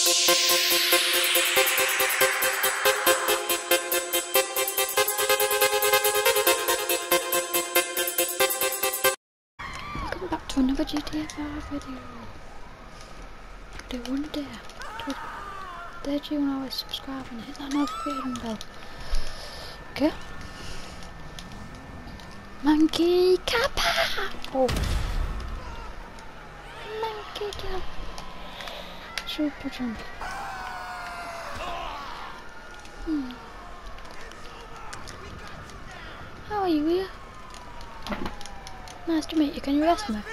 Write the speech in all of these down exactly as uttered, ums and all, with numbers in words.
Welcome back to another G T A five video. Do one day. Dare you and always subscribe and hit that notification bell. Okay. Monkey kappa! Oh. Monkey jump. Super jump. Hmm. How are you here? Nice to meet you. Can you arrest me?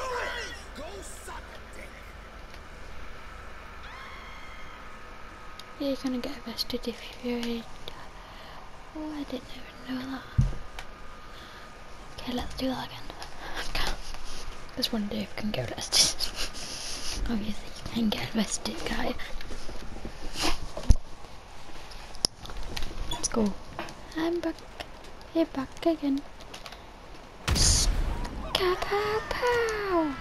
Yeah, you're gonna get arrested if you're... Oh, I didn't even know that. Okay, let's do that again. Okay. Just one day you can get arrested. Obviously you can get arrested, guy. Let's go. I'm back. You're back again. Ska-pow-pow!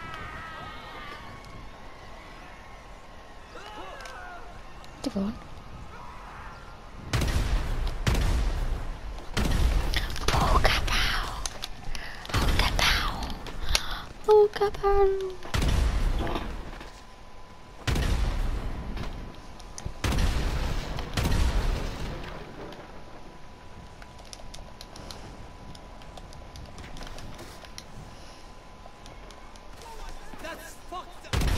Devon. Poka-pow! Poka-pow! Poka-pow! That's fucked up.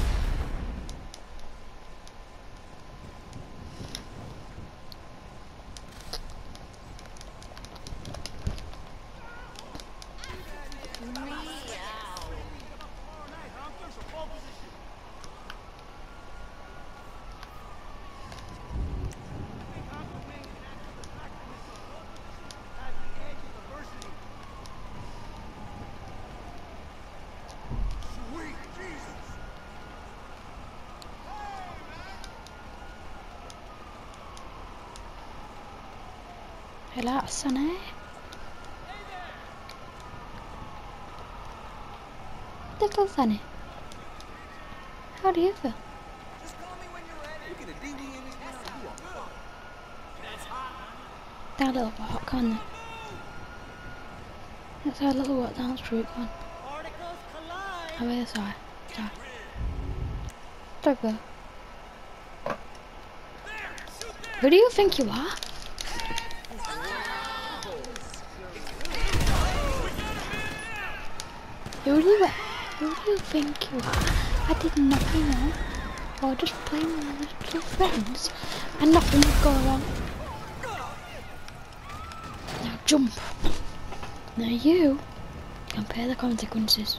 Relax, Sonny. Little Sonny. How do you feel? Just call me when you're ready. You get a D D in this now. You are fucked. That's hot. They're a little bit hot, can't they? Let's have a little walk down the street, go on. Particles collide. Oh, wait, sorry. Sorry. Sorry, bro. Who do you think you are? Who do you, who do you think you are? I did nothing wrong. I was just playing with my little friends and nothing would go wrong. Now jump. Now you can pay the consequences.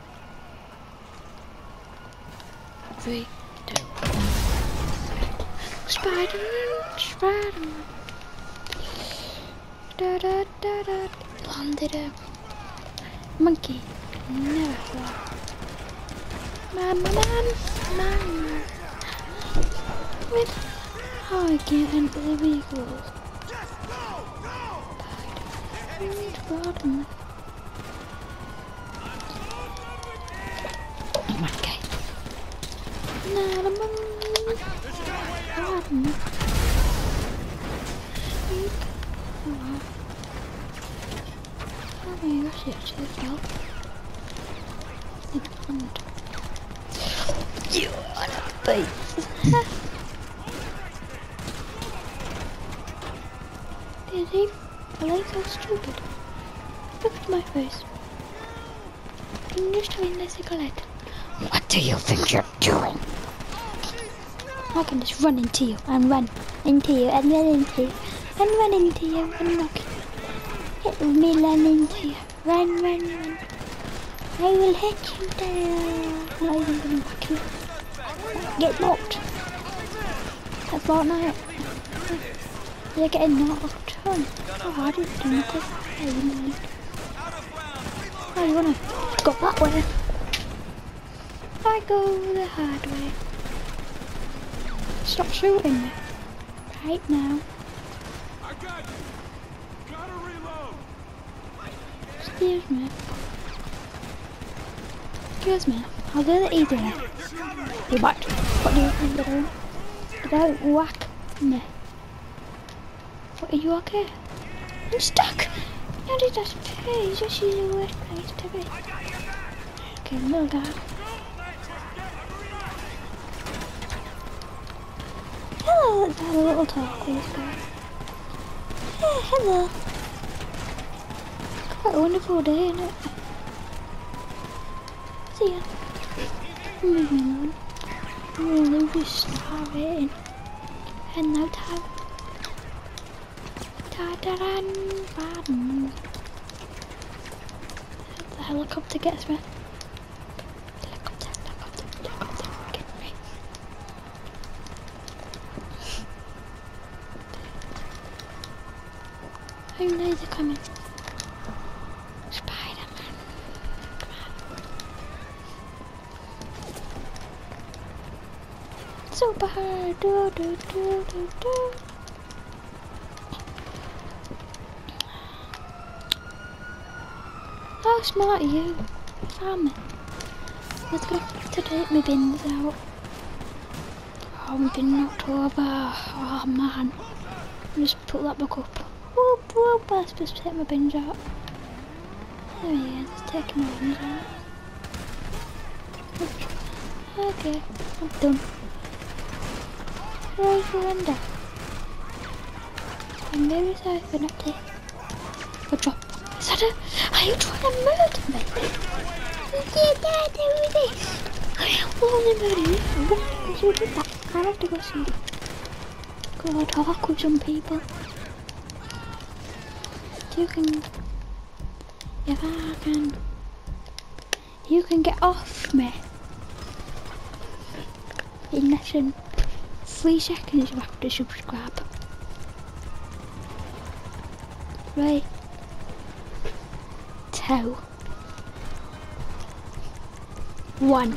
Three, two, one. Spider-Man, Spider-Man. Da da da da. Landed a monkey. Never fly. Man, man, man, man. With how I get into the vehicle. Spider-Man. Monkey. Not a monkey. Spider-Man. Oh my gosh, it actually fell. You on a face. Did he? Are they so stupid? Look at my face. I'm just having a cigarette. What do you think you're doing? I can just run into you and run into you and run into you and run into you and knock you. Hit me, run into you. Run, run, run. I will hit you down. Not even gonna knock you. Get knocked. That's Fortnite. You're getting knocked. Oh, how hard is it to knock us? Oh, you wanna go that way? I go the hard way. Stop shooting me. Right now. I got you. Gotta reload. Excuse me. Excuse me. I'll do the easy way. You back. What do you think you're doing? Don't whack me. What, are you okay? I'm stuck! How did that pay? He's just using a worse place to be. Okay, little guy. Hello, let's have a little talk with this guy. Yeah, hello. It's quite a wonderful day, isn't it? See ya. Leave me alone. I'm gonna lose this star rating. And now time. Ta-da-dan, ban. The helicopter gets me. Helicopter, helicopter, helicopter, get me. Who knows they're coming? Spider-Man. Come on. Super hard. Do, do, do, do, do. How smart are you? You found me. Let's go to take my bins out. Oh, we've been knocked over. Oh man. Just put that back up. Whoop whoop. I'm supposed to take my bins out. There he is. He's taking my bins out. Okay, I'm done. Where's Linda? I'm very sorry for not taking. Good job. Is that a... Are you trying to murder me? You can't do this! I will only murder you. Why would you do that? I have to go see. Go talk with some people. You can... If I can... You can get off me. In less than three seconds you have to subscribe. Right. Two. One.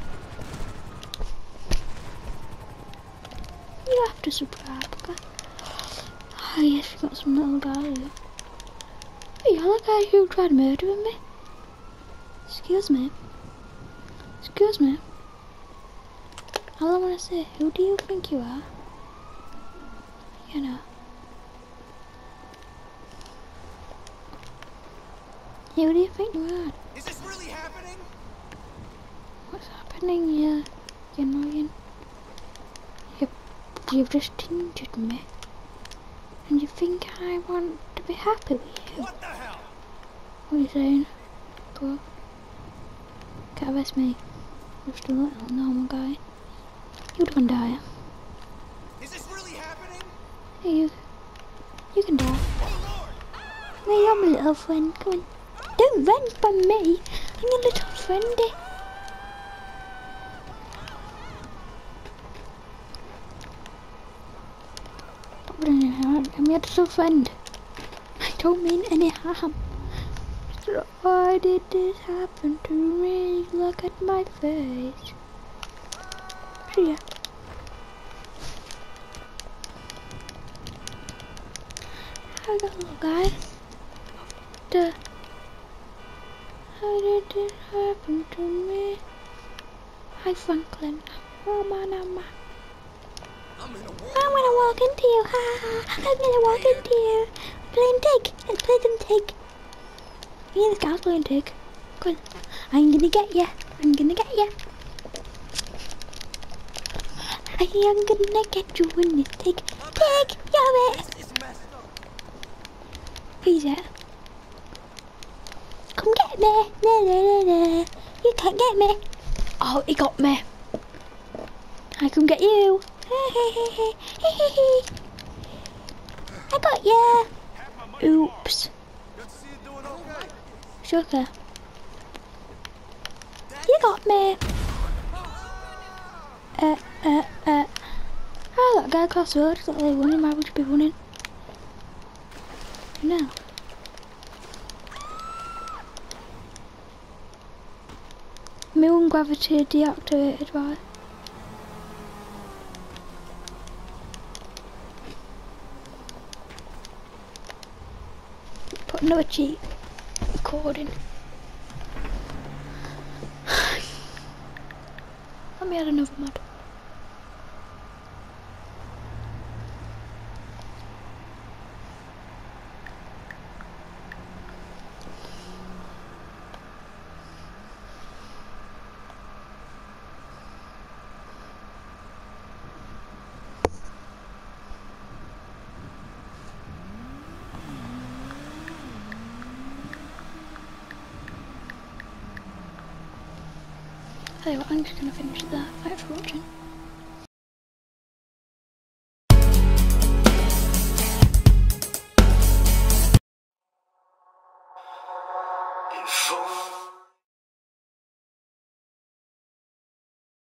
You have to subscribe, okay? Oh yes, we got some little guy here. Hey, you're the guy who tried murdering me? Excuse me. Excuse me. All I want to say, who do you think you are? You know. Who do you think you are? Is this really happening? What's happening here? You're annoying. You, you've just injured me. And you think I want to be happy with you? What the hell? What are you saying? Go. Can't arrest me. Just a little normal guy. You don't die. Is this really happening? Hey, you. You can die. Oh Lord! Me, I'm a little friend. Come on. Don't run from me. I'm your little friendy. Stop running around. I'm your little friend. I don't mean any harm. So why did this happen to me? Look at my face. See ya. Hi, little guy. The How did this happen to me? Hi, Franklin. Oh man, oh man. I'm in a war. I'm gonna walk into you. Ha ha. I'm gonna walk into you. Playing tig. Let's play some tig. Yeah, this guy's playing tig. Good. I'm gonna get ya. I'm gonna get ya. I am gonna get you in this tig. Tig, you're it. This is messed up. Who's that? Come get me. No, no, no, no. You can't get me. Oh, he got me. I can get you. Hey, hey, hey, hey, hey, hey, hey. I got you. Oops. Good to see you doing okay. Sugar. You got me. Uh, uh, uh. Oh, that guy across the road got like running. Why would you be running? No. Moon gravity deactivated, right? Put another cheat recording. Let me add another mod. Tell you what, I'm just gonna finish that. Thanks for watching.